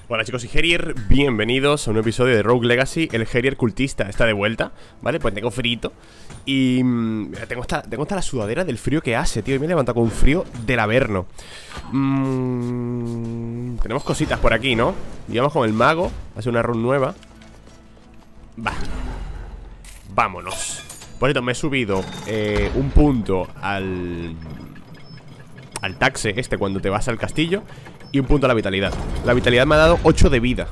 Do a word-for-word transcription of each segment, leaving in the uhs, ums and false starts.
Hola chicos, soy Herier, bienvenidos a un episodio de Rogue Legacy. El Herier cultista está de vuelta, ¿vale? Pues tengo frito. Y mmm, tengo, esta, tengo esta la sudadera del frío que hace, tío. Y me he levantado con un frío del averno. mmm, Tenemos cositas por aquí, ¿no? Y vamos con el mago, hace una run nueva. Va, vámonos. Por cierto, me he subido eh, un punto al... al taxe este cuando te vas al castillo. Y un punto a la vitalidad. La vitalidad me ha dado ocho de vida.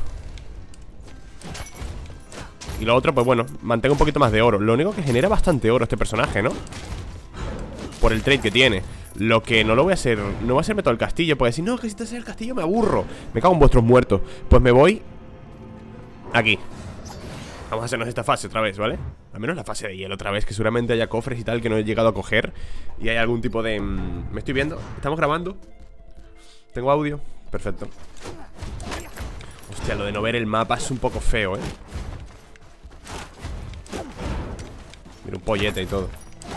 Y lo otro, pues bueno, mantengo un poquito más de oro. Lo único que genera bastante oro este personaje, ¿no? Por el trade que tiene. Lo que no lo voy a hacer, no voy a hacerme todo el castillo, porque si no, que si te haces el castillo me aburro. Me cago en vuestros muertos. Pues me voy aquí. Vamos a hacernos esta fase otra vez, ¿vale? Al menos la fase de hielo otra vez, que seguramente haya cofres y tal que no he llegado a coger. Y hay algún tipo de... mmm, me estoy viendo, estamos grabando. ¿Tengo audio? Perfecto. Hostia, lo de no ver el mapa es un poco feo, ¿eh? Mira, un pollete y todo.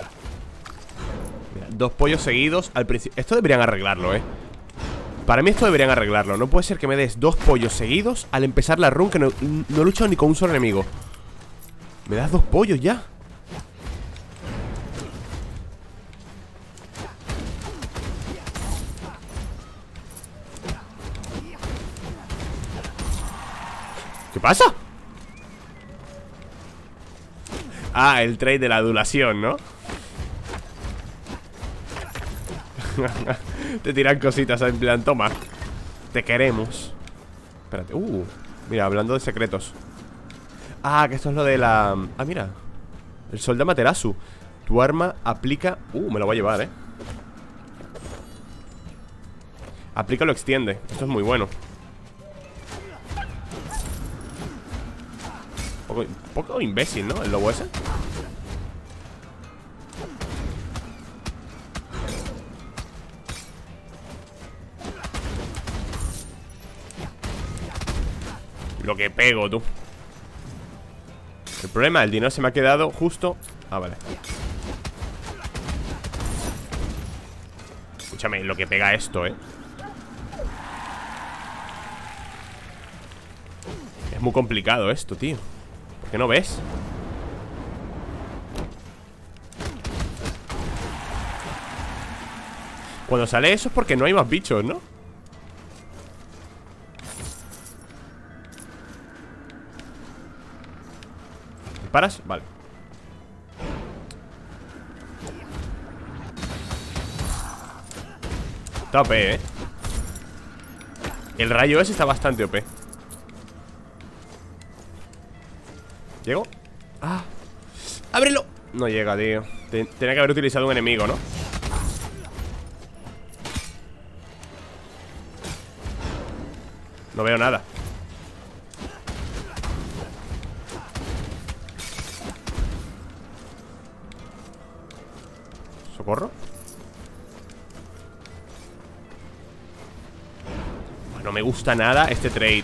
Mira, dos pollos seguidos al principio. Esto deberían arreglarlo, ¿eh? Para mí esto deberían arreglarlo. No puede ser que me des dos pollos seguidos al empezar la run, que no, no he luchado ni con un solo enemigo. Me das dos pollos ya. ¿Qué pasa? Ah, el trade de la adulación, ¿no? Te tiran cositas en plan, toma, te queremos. Espérate, uh, mira, hablando de secretos. Ah, que esto es lo de la... Ah, mira, el sol de Amaterasu. Tu arma aplica... Uh, me lo voy a llevar, eh. Aplica lo extiende. Esto es muy bueno. Un poco, un poco imbécil, ¿no? El lobo ese. Lo que pego, tú. El problema, el dinero se me ha quedado justo... Ah, vale. Escúchame, lo que pega esto, eh. Es muy complicado esto, tío. ¿Por qué no ves? Cuando sale eso es porque no hay más bichos, ¿no? ¿Paras? Vale. Está O P, eh. El rayo ese está bastante O P. ¿Llego? ¡Ah! ¡Ábrelo! No llega, tío. Tenía que haber utilizado un enemigo, ¿no? No veo nada. ¿Socorro? Bueno, no me gusta nada este trade.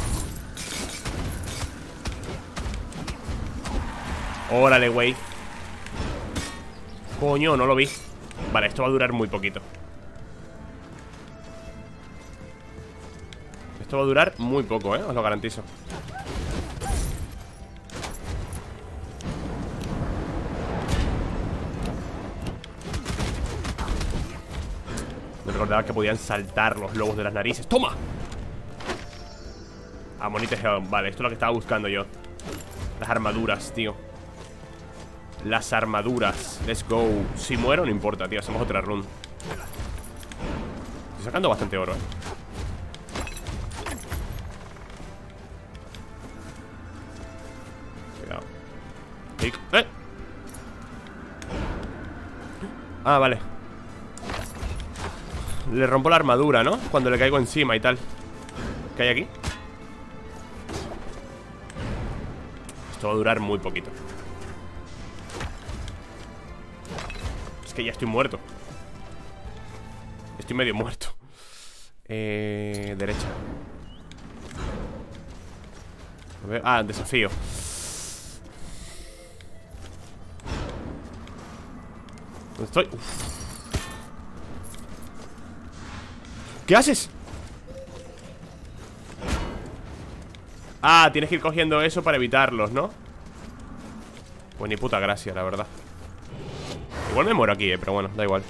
Órale, güey. Coño, no lo vi. Vale, esto va a durar muy poquito. Esto va a durar muy poco, eh, os lo garantizo. No recordaba que podían saltar los lobos de las narices. ¡Toma! Amonite Helm. Vale, esto es lo que estaba buscando yo. Las armaduras, tío. Las armaduras. Let's go. Si muero, no importa, tío. Hacemos otra run. Estoy sacando bastante oro, eh. Cuidado. ¡Eh! Ah, vale. Le rompo la armadura, ¿no? Cuando le caigo encima y tal. ¿Qué hay aquí? Esto va a durar muy poquito. Es que ya estoy muerto. Estoy medio muerto. Eh, derecha. A ver, ah, desafío. ¿Dónde estoy? Uf. ¿Qué haces? Ah, tienes que ir cogiendo eso para evitarlos, ¿no? Pues ni puta gracia, la verdad. Igual me muero aquí, eh, pero bueno, da igual.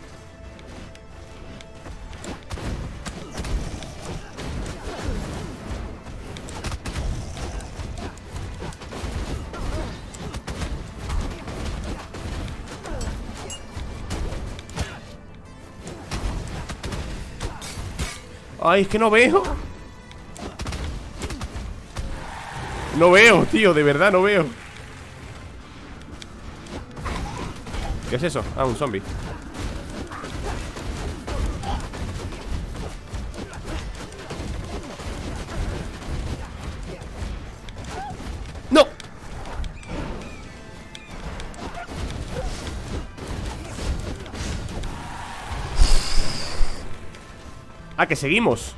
Ay, es que no veo. No veo, tío, de verdad no veo. ¿Qué es eso? Ah, un zombie. ¡No! Ah, que seguimos.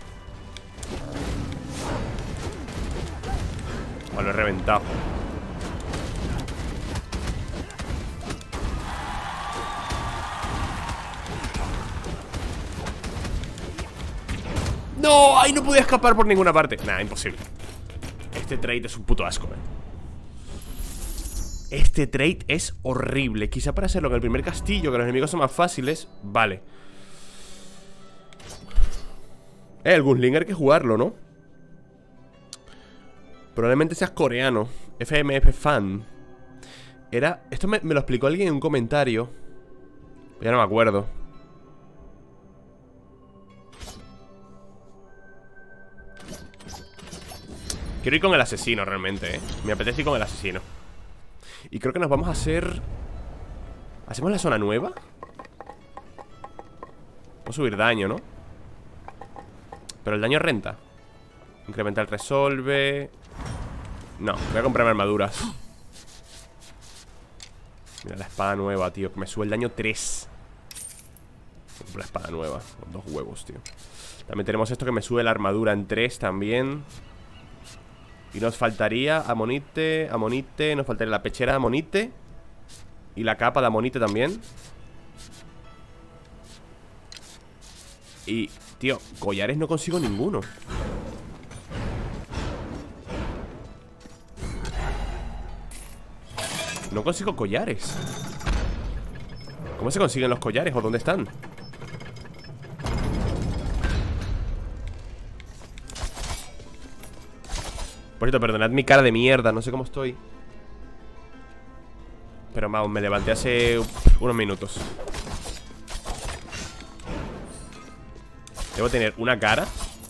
Oh, lo he reventado. ¡No! ¡Ay, no podía escapar por ninguna parte! Nah, imposible. Este trade es un puto asco, eh. Este trade es horrible. Quizá para hacerlo en el primer castillo, que los enemigos son más fáciles. Vale. Eh, el Gunslinger hay que jugarlo, ¿no? Probablemente seas coreano. F M F fan. Era... Esto me, me lo explicó alguien en un comentario. Ya no me acuerdo. Quiero ir con el asesino realmente, eh. Me apetece ir con el asesino. Y creo que nos vamos a hacer... ¿Hacemos la zona nueva? Vamos a subir daño, ¿no? Pero el daño renta. Incrementar resolve. No, voy a comprarme armaduras. Mira la espada nueva, tío, que me sube el daño tres. Compro la espada nueva, con dos huevos, tío. También tenemos esto que me sube la armadura en tres también. Y nos faltaría Amonite, Amonite, nos faltaría la pechera de Amonite. Y la capa de Amonite también. Y, tío, collares no consigo ninguno. No consigo collares. ¿Cómo se consiguen los collares o dónde están? Por cierto, perdonad mi cara de mierda, no sé cómo estoy. Pero vamos, me levanté hace unos minutos. Debo tener una cara.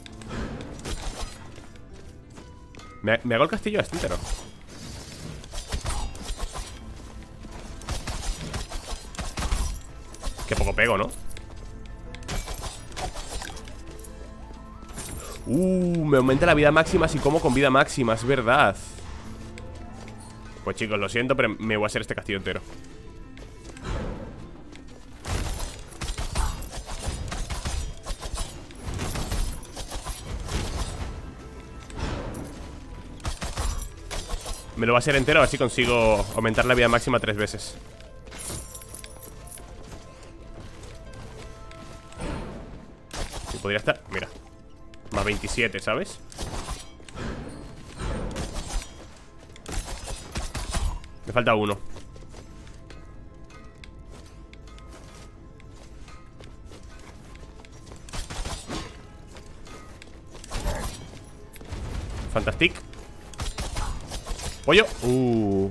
¿Me, me hago el castillo este entero? Qué poco pego, ¿no? Uh, me aumenta la vida máxima si como con vida máxima, es verdad. Pues chicos, lo siento, pero me voy a hacer este castillo entero. Me lo voy a hacer entero, a ver si consigo aumentar la vida máxima tres veces. Y podría estar, mira, más veintisiete, ¿sabes? Me falta uno. Fantastic. Pollo. Uh.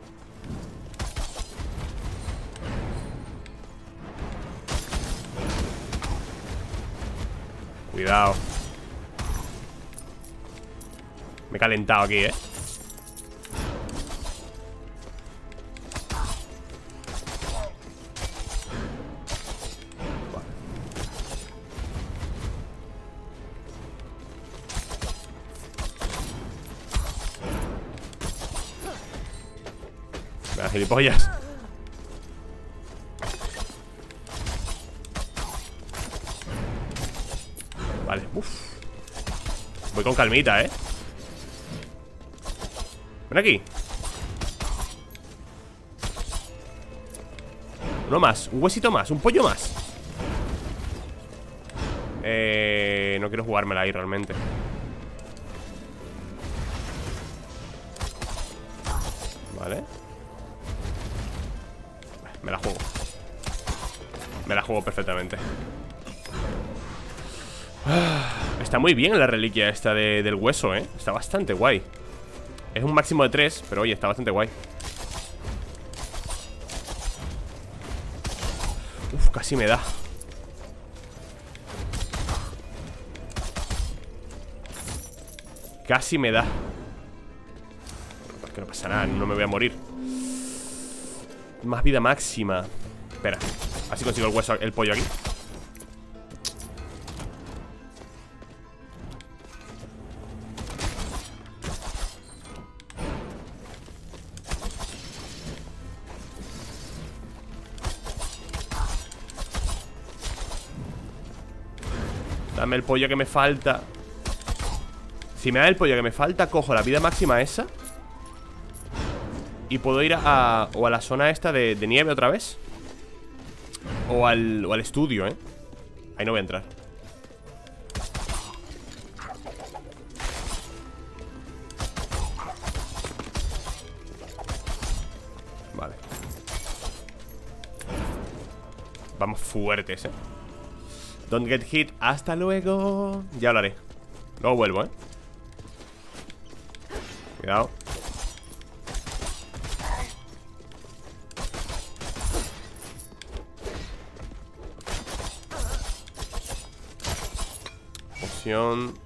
Cuidado. Me he calentado aquí, eh. Venga, gilipollas. Vale, uff. Voy con calmita, eh. Ven aquí. Uno más, un huesito más, un pollo más. Eh, no quiero jugármela ahí realmente. Vale. Me la juego. Me la juego perfectamente. Está muy bien la reliquia esta de, del hueso, ¿eh? Está bastante guay. Es un máximo de tres, pero oye, está bastante guay. Uf, casi me da. Casi me da. Que no pasa nada, no me voy a morir. Más vida máxima. Espera, así consigo el hueso, el pollo aquí. Dame el pollo que me falta. Si me da el pollo que me falta, cojo la vida máxima esa y puedo ir a... o a la zona esta de, de nieve otra vez. O al, o al estudio, ¿eh? Ahí no voy a entrar. Vale. Vamos fuertes, ¿eh? Don't get hit. Hasta luego. Ya lo haré. Luego vuelvo, ¿eh? Cuidado. Poción.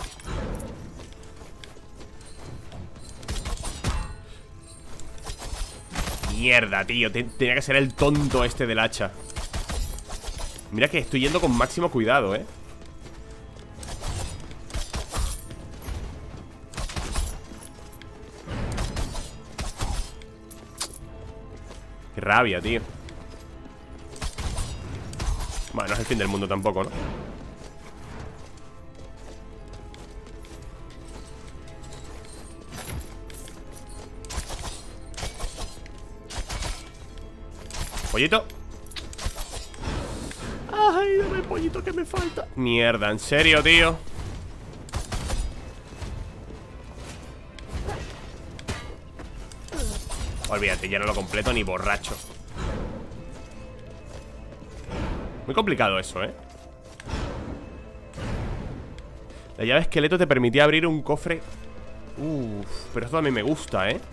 Mierda, tío. Tenía que ser el tonto este del hacha. Mira que estoy yendo con máximo cuidado, ¿eh? Qué rabia, tío. Bueno, no es el fin del mundo tampoco, ¿no? Pollito. Ay, dame el pollito que me falta. Mierda, ¿en serio, tío? Olvídate, ya no lo completo ni borracho. Muy complicado eso, ¿eh? La llave esqueleto te permitía abrir un cofre. Uff, pero esto a mí me gusta, ¿eh?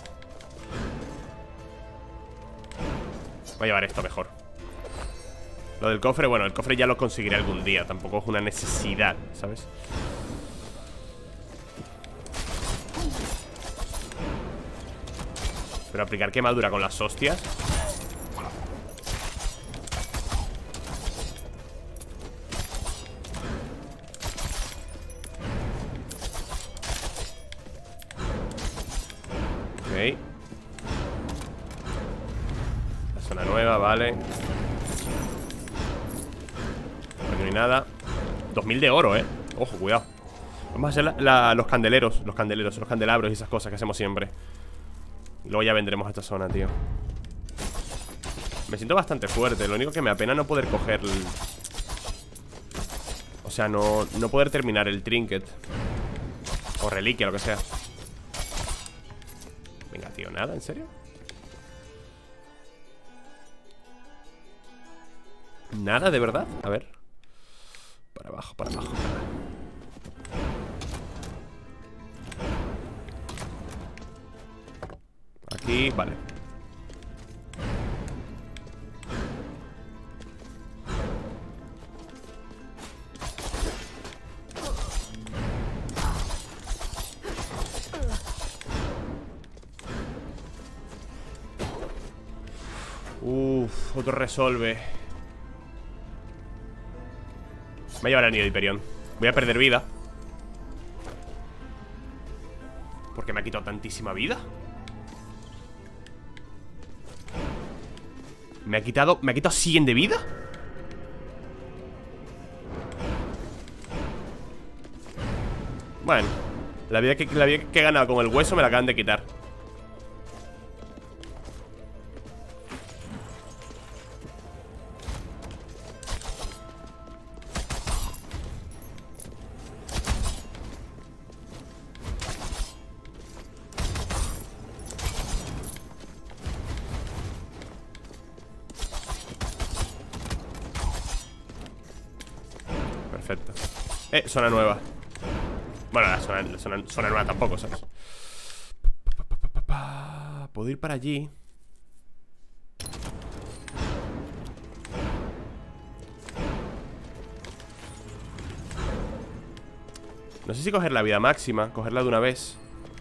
Voy a llevar esto mejor. Lo del cofre, bueno, el cofre ya lo conseguiré algún día. Tampoco es una necesidad, ¿sabes? Pero aplicar quemadura con las hostias. Ok. La zona nueva, vale. No hay nada. dos mil de oro, eh. Ojo, cuidado. Vamos a hacer la, la, los candeleros. Los candeleros, los candelabros y esas cosas que hacemos siempre. Y luego ya vendremos a esta zona, tío. Me siento bastante fuerte. Lo único que me apena no poder coger el... O sea, no, no poder terminar el trinket. O reliquia, lo que sea. Venga, tío, nada, ¿en serio? ¿Nada, de verdad? A ver. Para abajo, para abajo. Aquí, vale. Uff, otro resolve. Me voy a llevar el anillo de Hiperión. Voy a perder vida. Porque me ha quitado tantísima vida. Me ha quitado... ¿Me ha quitado cien de vida? Bueno, la vida que, la vida que he ganado con el hueso me la acaban de quitar. Perfecto. Eh, zona nueva. Bueno, la zona, la zona, zona nueva tampoco, ¿sabes? Puedo ir para allí. No sé si coger la vida máxima, cogerla de una vez,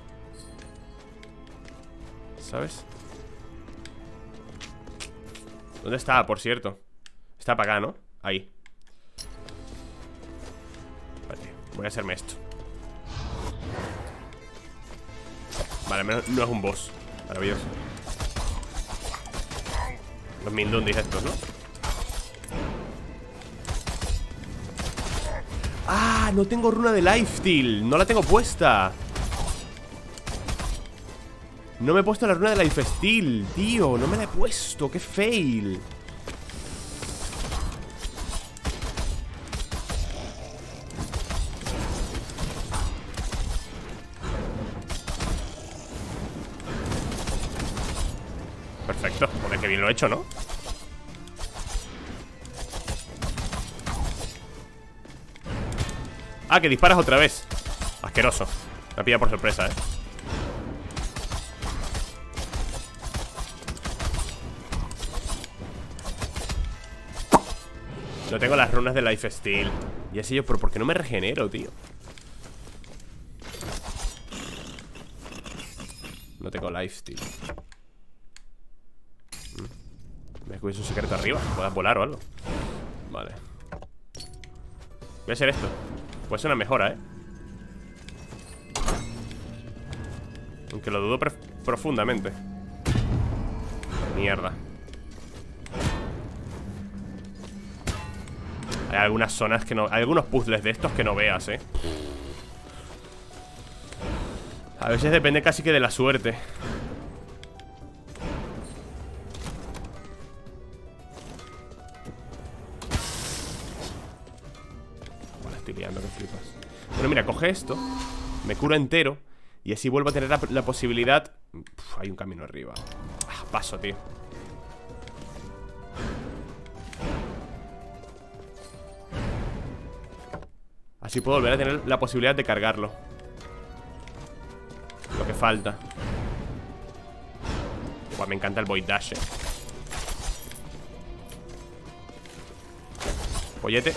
¿sabes? ¿Dónde está, por cierto? Está para acá, ¿no? Ahí. Vale, voy a hacerme esto. Vale, al menos no es un boss. Maravilloso. Los Mindundis estos, ¿no? ¡Ah! No tengo runa de lifesteal. No la tengo puesta. No me he puesto la runa de lifesteal, tío. No me la he puesto. ¡Qué fail! Perfecto. Joder, qué bien lo he hecho, ¿no? Ah, que disparas otra vez. Asqueroso. Me ha pillado por sorpresa, eh. No tengo las runas de lifesteal. Y así yo, pero ¿por qué no me regenero, tío? No tengo lifesteal. ¿Me descubres un secreto arriba? ¿Puedas volar o algo? Vale. Voy a hacer esto. Puede ser una mejora, ¿eh? Aunque lo dudo profundamente. Mierda. Hay algunas zonas que no... Hay algunos puzzles de estos que no veas, ¿eh? A veces depende casi que de la suerte. Vale, estoy liando, que flipas. Bueno, mira, coge esto. Me curo entero. Y así vuelvo a tener la, la posibilidad... Uf, hay un camino arriba. Ah, paso, tío. Así puedo volver a tener la posibilidad de cargarlo. Lo que falta. Buah, me encanta el Void Dash, eh. Pollete.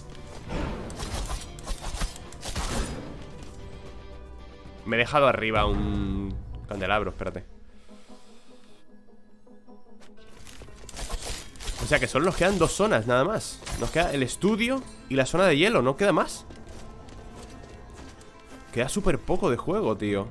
Me he dejado arriba un candelabro, espérate. O sea que solo nos quedan dos zonas nada más. Nos queda el estudio y la zona de hielo, ¿no queda más? Queda súper poco de juego, tío.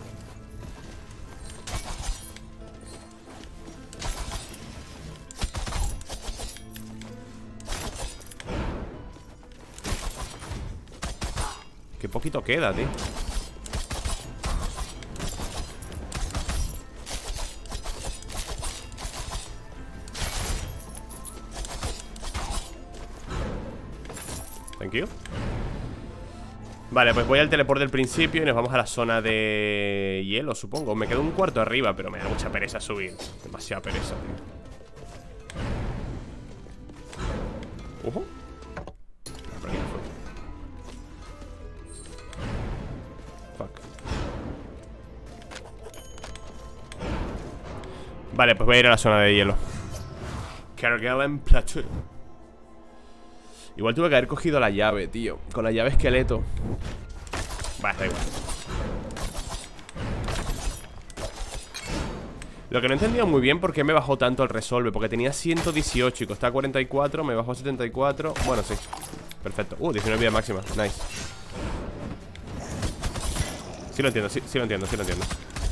Qué poquito queda, tío. Thank you. Vale, pues voy al teleport del principio y nos vamos a la zona de hielo, supongo. Me quedo un cuarto arriba, pero me da mucha pereza subir. Demasiada pereza, tío. Ojo. Por aquí no fue. Fuck. Vale, pues voy a ir a la zona de hielo. Cargalen Plateau. Igual tuve que haber cogido la llave, tío. Con la llave esqueleto. Vale, da igual. Lo que no he entendido muy bien por qué me bajó tanto el resolve. Porque tenía ciento dieciocho y costaba cuarenta y cuatro. Me bajó a setenta y cuatro. Bueno, sí. Perfecto. Uh, diecinueve vida máxima. Nice. Sí lo entiendo, sí, sí lo entiendo, sí lo entiendo.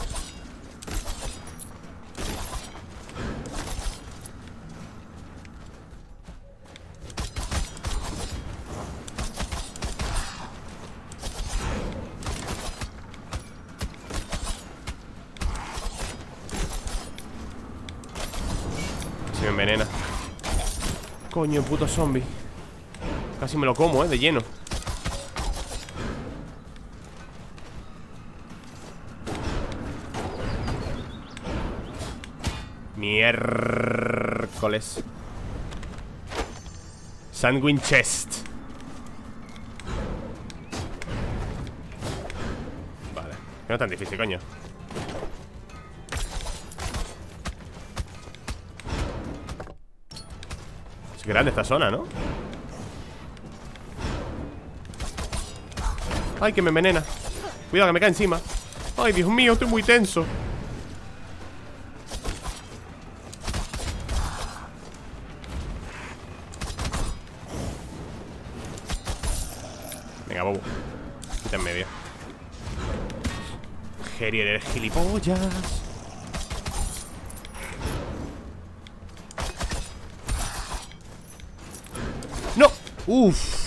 Me envenena. Coño, puto zombie. Casi me lo como, eh, de lleno. Miércoles. Sanguine Chest. no es tan difícil, coño. Es grande esta zona, ¿no? Ay, que me envenena. Cuidado, que me cae encima. Ay, Dios mío, estoy muy tenso. Venga, bobo. Quita en medio. Geri, eres gilipollas. ¡No! Uff.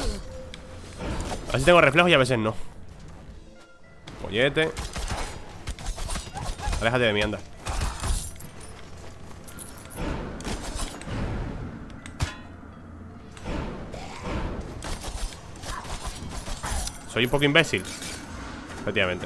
A veces tengo reflejos y a veces no. Pollete. Aléjate de mí, anda. Soy un poco imbécil. Efectivamente.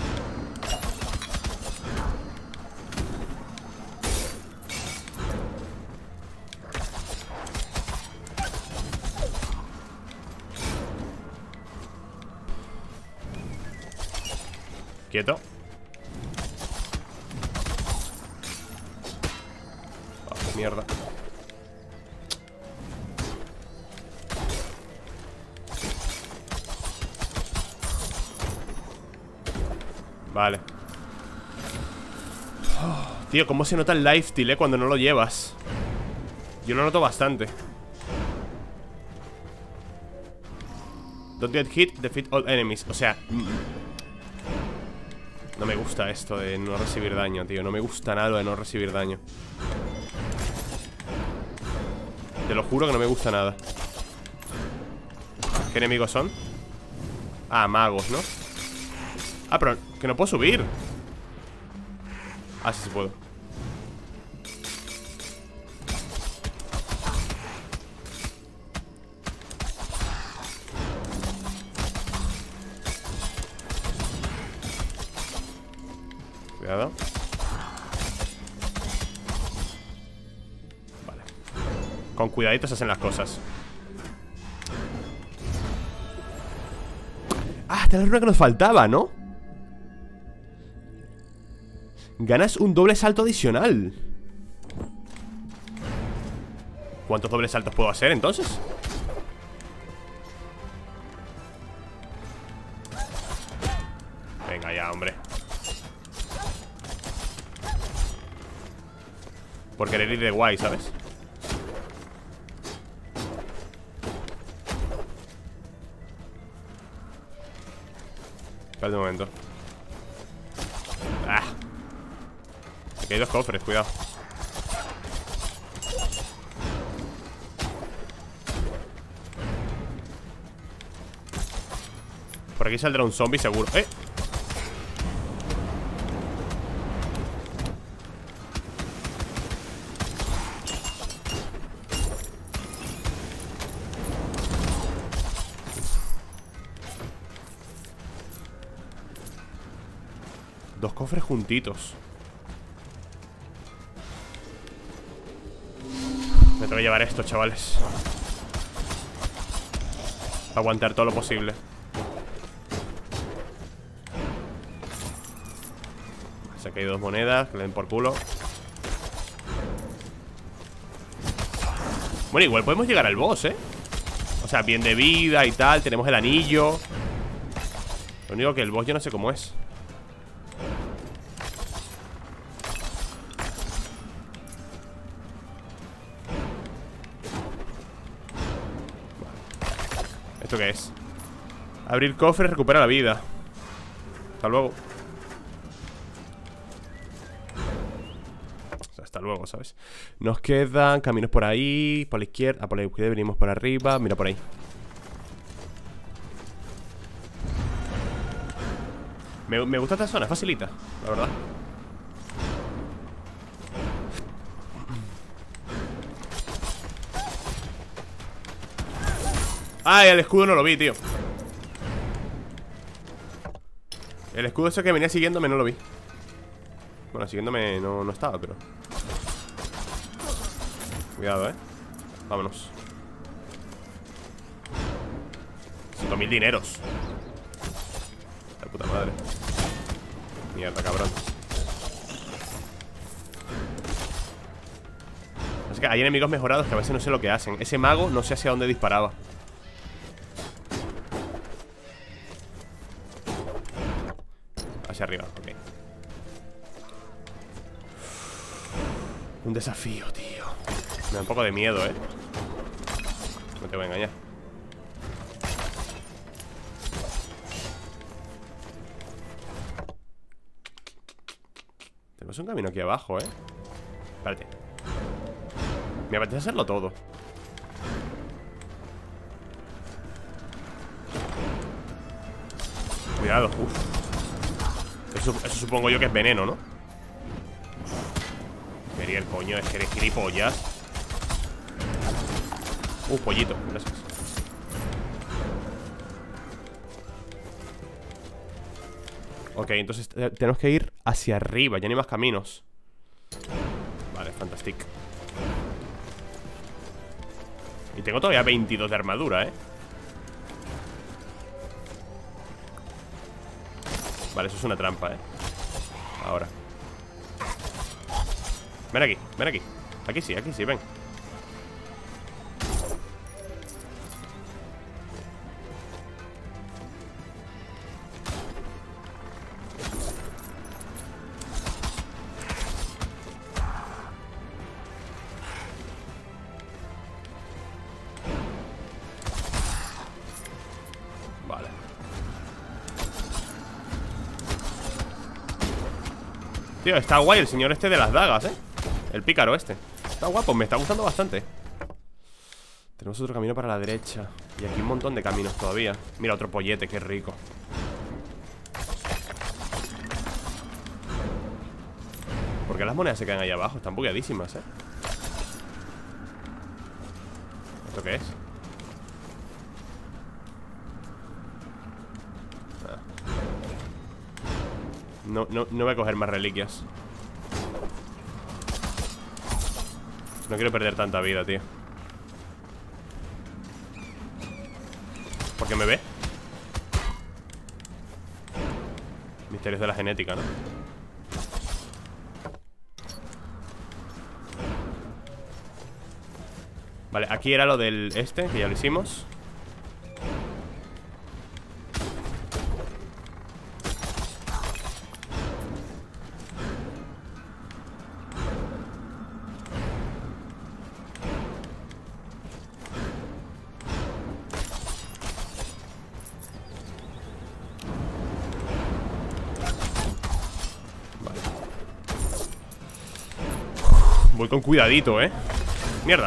Quieto. Oh, mierda. Vale. Oh, tío, cómo se nota el lifesteal, eh, cuando no lo llevas. Yo lo noto bastante. Don't get hit, defeat all enemies. O sea, no me gusta esto de no recibir daño, tío. No me gusta nada de no recibir daño. Te lo juro que no me gusta nada. ¿Qué enemigos son? Ah, magos, ¿no? Ah, pero que no puedo subir. Ah, sí, sí puedo. Cuidado. Vale. Con cuidadito se hacen las cosas. Ah, esta es la runa que nos faltaba, ¿no? Ganas un doble salto adicional. ¿Cuántos dobles saltos puedo hacer entonces? Venga ya, hombre. Por querer ir de guay, ¿sabes? Espera un momento. Ah. Aquí hay dos cofres, cuidado. Por aquí saldrá un zombie seguro. ¡Eh! Dos cofres juntitos. Me tengo que llevar esto, chavales. Aguantar todo lo posible. Se han caído dos monedas, que le den por culo. Bueno, igual podemos llegar al boss, ¿eh? O sea, bien de vida y tal. Tenemos el anillo. Lo único que el boss yo no sé cómo es. ¿Esto qué es? Abrir cofres recupera la vida. Hasta luego. O sea, hasta luego, ¿sabes? Nos quedan caminos por ahí. Por la izquierda. Ah, por la izquierda venimos por arriba. Mira por ahí. Me, me gusta esta zona, facilita, la verdad. Ay, el escudo no lo vi, tío. El escudo ese que venía siguiéndome no lo vi. Bueno, siguiéndome no, no estaba, pero... Cuidado, eh. Vámonos. Cinco mil dineros. La puta madre. Mierda, cabrón. Así que hay enemigos mejorados que a veces no sé lo que hacen. Ese mago no sé hacia dónde disparaba. Hacia arriba, ok. Un desafío, tío. Me da un poco de miedo, eh. No te voy a engañar. Tenemos un camino aquí abajo, eh. Espérate. Me apetece hacerlo todo. Cuidado, uff. Eso, eso supongo yo que es veneno, ¿no? Quería el coño, es que eres gilipollas. Uh, pollito, gracias. Ok, entonces tenemos que ir hacia arriba. Ya no hay más caminos. Vale, fantástico. Y tengo todavía veintidós de armadura, eh. Vale, eso es una trampa, eh. Ahora. Ven aquí, ven aquí. Aquí sí, aquí sí, ven. Vale. Tío, está guay el señor este de las dagas, eh. El pícaro este. Está guapo, me está gustando bastante. Tenemos otro camino para la derecha. Y aquí un montón de caminos todavía. Mira, otro pollete, qué rico. ¿Por qué las monedas se caen ahí abajo? Están bugueadísimas, eh. ¿Esto qué es? Ah. No, no, no voy a coger más reliquias. No quiero perder tanta vida, tío. ¿Por qué me ve? Misterios de la genética, ¿no? Vale, aquí era lo del este, que ya lo hicimos. Voy con cuidadito, ¿eh? Mierda.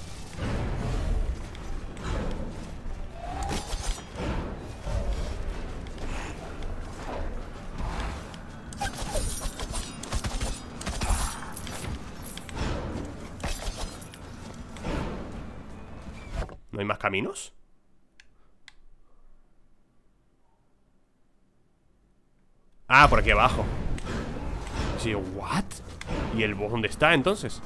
¿No hay más caminos? Ah, por aquí abajo. Sí, ¿what? ¿Y el boss dónde está entonces?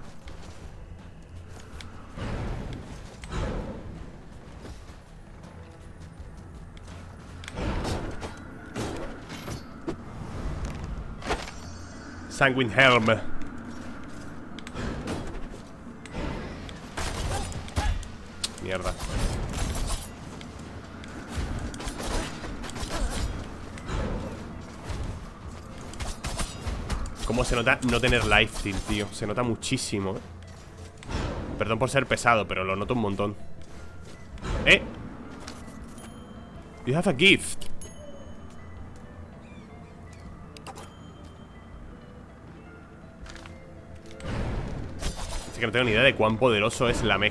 Sanguine Helm. Mierda. Cómo se nota no tener lifesteal, tío. Se nota muchísimo, ¿eh? Perdón por ser pesado, pero lo noto un montón. ¿Eh? You have a gift. Así que no tengo ni idea de cuán poderoso es la mech.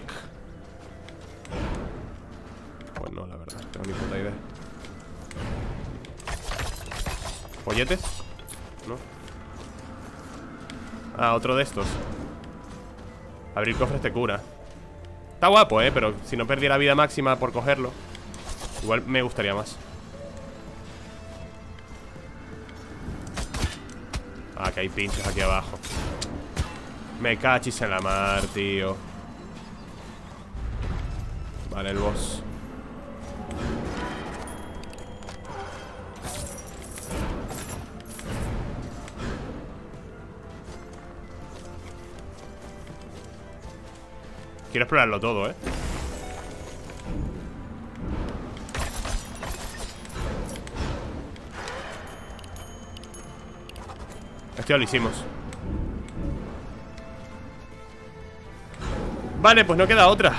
Pues no, la verdad, no tengo ni puta idea. ¿Polletes? ¿No? Ah, otro de estos. Abrir cofres te cura. Está guapo, eh, pero si no perdiera vida máxima por cogerlo, igual me gustaría más. Ah, que hay pinchos aquí abajo. Me cachis en la mar, tío. Vale, el boss. quiero explorarlo todo, ¿eh? Esto ya lo hicimos. Vale, pues no queda otra.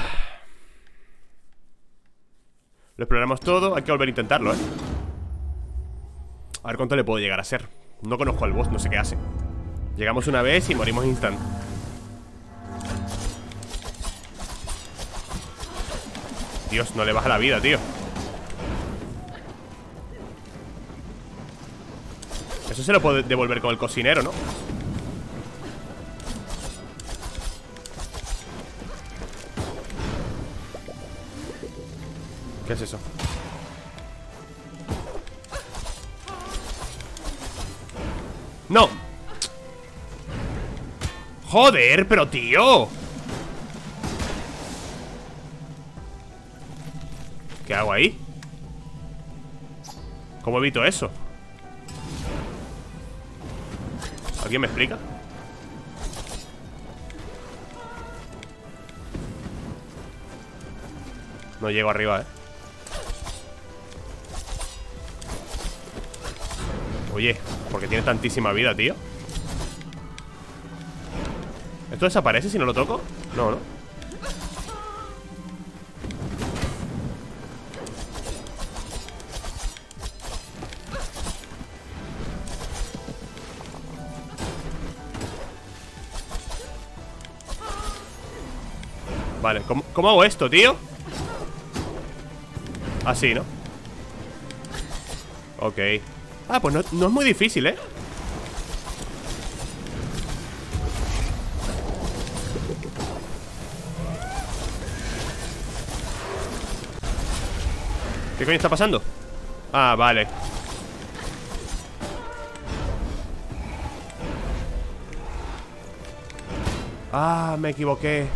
Lo exploramos todo. Hay que volver a intentarlo, ¿eh? A ver cuánto le puedo llegar a ser. No conozco al boss, no sé qué hace. Llegamos una vez y morimos instant. Dios, no le baja la vida, tío. Eso se lo puedo devolver con el cocinero, ¿no? ¿Qué es eso? ¡No! ¡Joder, pero tío! ¿Qué hago ahí? ¿Cómo evito eso? ¿Alguien me explica? No llego arriba, eh. Oye, ¿por qué tiene tantísima vida, tío? ¿Esto desaparece si no lo toco? No, ¿no? Vale, ¿cómo, cómo hago esto, tío? Así, ¿no? Ok. Ah, pues no, no es muy difícil, ¿eh? ¿Qué coño está pasando? Ah, vale. Ah, me equivoqué.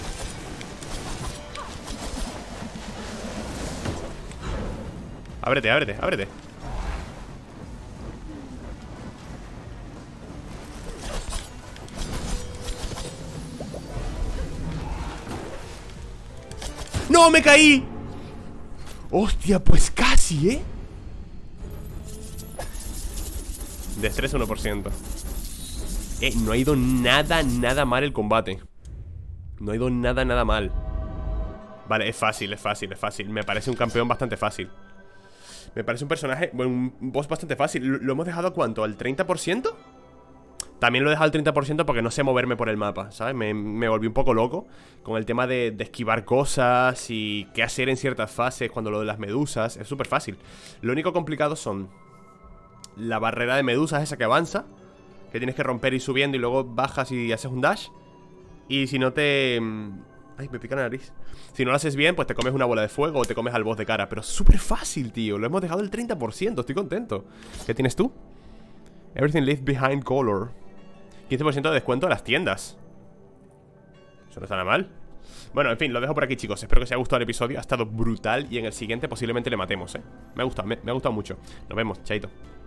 Ábrete, ábrete, ábrete. ¡No, me caí! Hostia, pues casi, ¿eh? Destreza uno por ciento. Eh, no ha ido nada, nada mal el combate. No ha ido nada, nada mal. Vale, es fácil, es fácil, es fácil. Me parece un campeón bastante fácil. Me parece un personaje, bueno, un boss bastante fácil. ¿Lo hemos dejado a cuánto? ¿Al treinta por ciento? También lo he dejado al treinta por ciento porque no sé moverme por el mapa, ¿sabes? Me, me volví un poco loco con el tema de, de esquivar cosas y qué hacer en ciertas fases cuando lo de las medusas. Es súper fácil. Lo único complicado son la barrera de medusas esa que avanza, que tienes que romper y subiendo y luego bajas y haces un dash. Y si no te... Ay, me pica la nariz. Si no lo haces bien, pues te comes una bola de fuego o te comes al boss de cara. Pero es súper fácil, tío. Lo hemos dejado el treinta por ciento, estoy contento. ¿Qué tienes tú? Everything left behind color. quince por ciento de descuento a las tiendas. Eso no está nada mal. Bueno, en fin, lo dejo por aquí, chicos. Espero que os haya gustado el episodio. Ha estado brutal y en el siguiente posiblemente le matemos, ¿eh? Me ha gustado, me, me ha gustado mucho. Nos vemos, chaito.